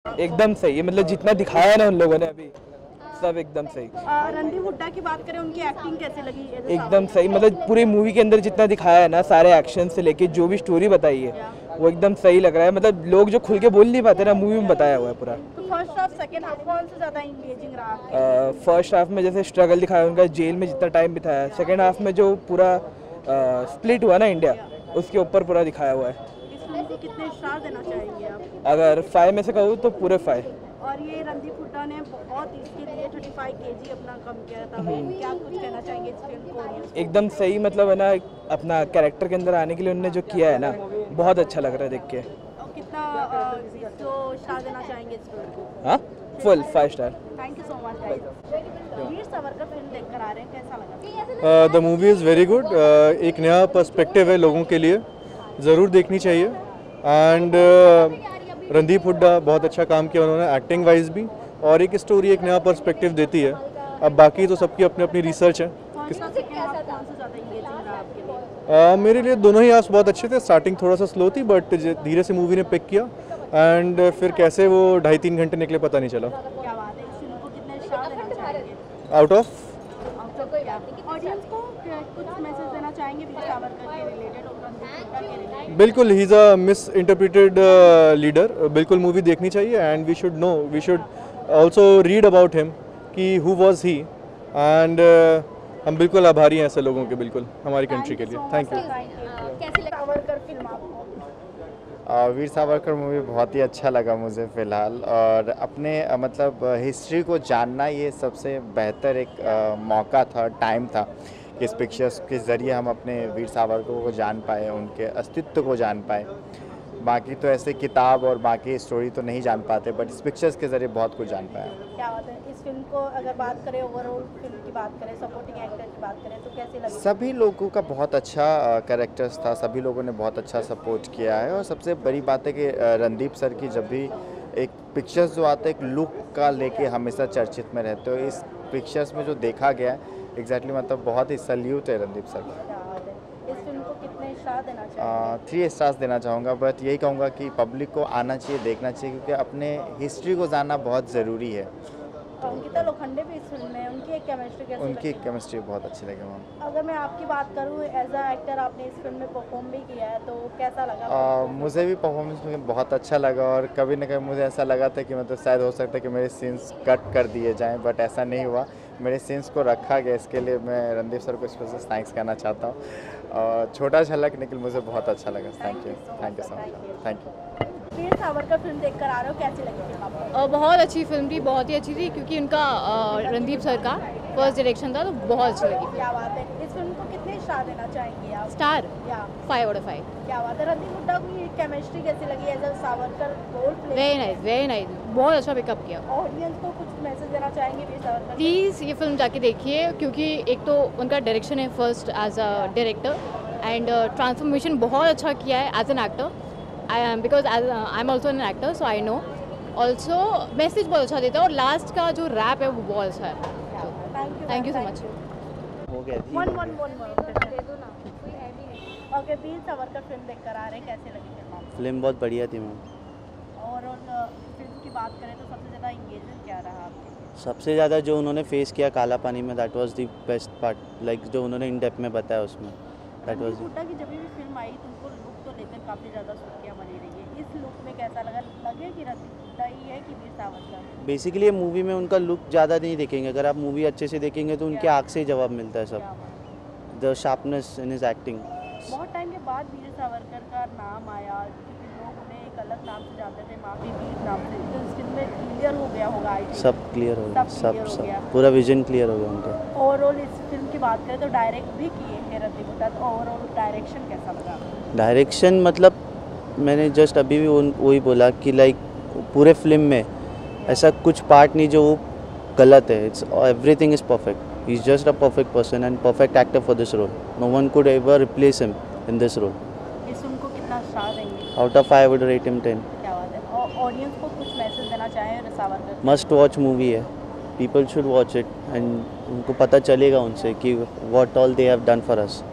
एकदम सही है, मतलब जितना दिखाया है ना उन लोगों ने अभी सब एकदम सही। रणदीप हुड्डा की बात करें, उनकी एक्टिंग कैसे लगी? एकदम सही, मतलब पूरी मूवी के अंदर जितना दिखाया है ना, सारे एक्शन से लेके जो भी स्टोरी बताई है वो एकदम सही लग रहा है। मतलब लोग जो खुल के बोल नहीं पाते ना, मूवी में बताया हुआ है पूरा। तो फर्स्ट हाफ सेकंड हाफ कौन सा ज़्यादा इंगेजिंग रहा? फर्स्ट हाफ में जैसे स्ट्रगल दिखाया उनका, जेल में जितना टाइम बिताया, सेकेंड हाफ में जो पूरा स्प्लिट हुआ ना इंडिया, उसके ऊपर पूरा दिखाया हुआ है। इस फिल्म को कितने स्टार देना चाहेंगे आप? अगर 5 में से कहूँ तो पूरे 5। और ये रणदीप हुड्डा ने बहुत इसके लिए 35 केजी अपना कम किया था, क्या कुछ कहना चाहेंगे इस फिल्म को? एकदम सही, मतलब है ना, अपना कैरेक्टर के अंदर आने के लिए उन्होंने जो किया है ना, बहुत अच्छा लग रहा है देख के। और कितना जो स्टार देना चाहेंगे इस फिल्म को? हाँ, full 5 star. Thank you so much guys. Veer Savarkar film देखकर आ रहे हैं, कैसा लगा? The movie is very good. एक नया पर्सपेक्टिव है लोगों के लिए, ज़रूर देखनी चाहिए। एंड रणदीप हुड्डा बहुत अच्छा काम किया उन्होंने, एक्टिंग वाइज भी, और एक स्टोरी एक नया पर्सपेक्टिव देती है। अब बाकी तो सबकी अपनी अपनी रिसर्च है। मेरे लिए दोनों ही आस बहुत अच्छे थे। स्टार्टिंग थोड़ा सा स्लो थी, बट धीरे से मूवी ने पिक किया, एंड फिर कैसे वो 2.5-3 घंटे निकले पता नहीं चला। क्या बात है, इस फिल्म को कितने स्टार देना चाहेंगे? आउट ऑफ ऑडियंस को कुछ मैसेज देना चाहेंगे वीर सावरकर के रिलेटेड और रणदीप हुड्डा के रिलेटेड? बिल्कुल, he is a misinterpreted leader. बिल्कुल मूवी देखनी चाहिए, and we should know, we should also read about him कि हु वॉज ही। एंड हम बिल्कुल आभारी हैं ऐसे लोगों के, बिल्कुल हमारी कंट्री के लिए। Thank you. कैसे सावरकर फिल्म आपको? वीर सावरकर मूवी बहुत ही अच्छा लगा मुझे फ़िलहाल, और अपने मतलब हिस्ट्री को जानना ये सबसे बेहतर एक मौका था, टाइम था कि इस पिक्चर्स के ज़रिए हम अपने वीर सावरकर को जान पाए, उनके अस्तित्व को जान पाए। बाकी तो ऐसे किताब और बाकी स्टोरी तो नहीं जान पाते, बट इस पिक्चर्स के ज़रिए बहुत कुछ जान पाया। क्या बात है, इस फिल्म को अगर बात करें, ओवरऑल फिल्म की बात करें, सपोर्टिंग एक्टर की बात करें, तो कैसी लगी? सभी लोगों का बहुत अच्छा कैरेक्टर्स था, सभी लोगों ने बहुत अच्छा सपोर्ट किया है। और सबसे बड़ी बात है कि रणदीप सर की जब भी एक पिक्चर्स जो आता है, एक लुक का लेके हमेशा चर्चित में रहते हो। इस पिक्चर्स में जो देखा गया है एग्जैक्टली मतलब बहुत ही सल्यूट है रणदीप सर को। क्या बात है, इस फिल्म को कितने स्टार देना चाहिए? 3 स्टार्स देना चाहूँगा, बट यही कहूँगा कि पब्लिक को आना चाहिए, देखना चाहिए, क्योंकि अपने हिस्ट्री को जानना बहुत ज़रूरी है। अंकिता लोखंडे भी इस फिल्म में, उनकी एक केमिस्ट्री कैसी उनकी लगी? केमिस्ट्री बहुत अच्छी लगी मैम। अगर मैं आपकी बात करूँ, एज अ एक्टर आपने इस फिल्म में परफॉर्म भी किया है, तो कैसा लगा? मुझे भी परफॉर्मेंस में बहुत अच्छा लगा, और कभी न कभी मुझे ऐसा लगा था कि मतलब शायद हो सकता है कि मेरे सीन्स कट कर दिए जाएं, बट ऐसा नहीं हुआ। मेरे सीन्स को रखा गया, इसके लिए मैं रणदीप सर को स्पेशल थैंक्स कहना चाहता हूँ। छोटा झलक निकल मुझे बहुत अच्छा लगा। Thank you so much. Thank you. Veer Savarkar film देखकर आ रहे हो, कैसी लगी फिल्म आपको? बहुत अच्छी फिल्म थी, बहुत ही अच्छी थी, क्योंकि उनका रणदीप सर का फर्स्ट डायरेक्शन था, तो बहुत अच्छी लगी। क्या बात है, इस फिल्म को कितने स्टार देना चाहेंगे आप? स्टार या 5 आउट ऑफ 5। क्या बात है, रणदीप हुड्डा की केमिस्ट्री कैसी लगी as a Savarkar role play? Very nice, बहुत अच्छा पिकअप किया। ऑडियंस को कुछ मैसेज देना चाहेंगे वीर सावरकर? प्लीज़ ये फिल्म जाके देखिए, क्योंकि एक तो उनका डायरेक्शन है first as a director, and transformation बहुत अच्छा किया है as an actor. Because I am also an actor, so I know. Also message बहुत अच्छा देता है, और लास्ट का जो रैप है वो बहुत अच्छा है। Thank you so much. हो गया थी। ओके, वीर सावरकर फिल्म देखकर आ रहे हैं, कैसे लगी फिल्म आपको? फिल्म बहुत बढ़िया थी मैम। और फिल्म की बात करें तो सबसे ज़्यादा इंगेजमेंट क्या रहा आपके लिए? सबसे ज़्यादा जो उन्होंने फेस किया काला पानी में, that was the best part, like जो उन्होंने इन डेप्थ में बताया उसमें, दैट वाज। रणदीप हुड्डा की जब भी फिल्म आई तो उनको लुक को लेकर काफ़ी ज़्यादा सुर्खियाँ बनी रही है। इस लुक में कैसा लगा, लगे कि रणदीप हुड्डा ही है कि वीर सावरकर? बेसिकली ये मूवी में उनका लुक ज़्यादा नहीं देखेंगे, अगर आप मूवी अच्छे से देखेंगे तो उनके आँख से ही जवाब मिलता है सब, the sharpness in his acting. बहुत टाइम के बाद वीर सावरकर का नाम आया, क्योंकि लोग उन्हें एक अलग नाम से जानते थे, माफी वीर नाम से, तो इस फिल्म में क्लियर हो गया होगा? सब क्लियर हो गया, सब clear हो गया। पूरा विजन क्लियर हो गया उनका। ओवरऑल इस फिल्म की बात करें तो डायरेक्ट भी किए हैं रणदीप हुड्डा, तो ओवरऑल डायरेक्शन कैसा लगा? डायरेक्शन मतलब मैंने जस्ट अभी भी वही बोला कि लाइक पूरे फिल्म में ऐसा कुछ पार्ट नहीं जो गलत है। It's everything is perfect. He is just a perfect person and perfect actor for this role. No one could ever replace him in this role. इस फिल्म को कितना स्टार देंगे? Out of 5 would rate him 10। क्या बात है, और audience को कुछ मैसेज देना चाहें सावरकर? मस्ट वॉच मूवी है, people should watch it, and उनको पता चलेगा उनसे कि what all they have done for us.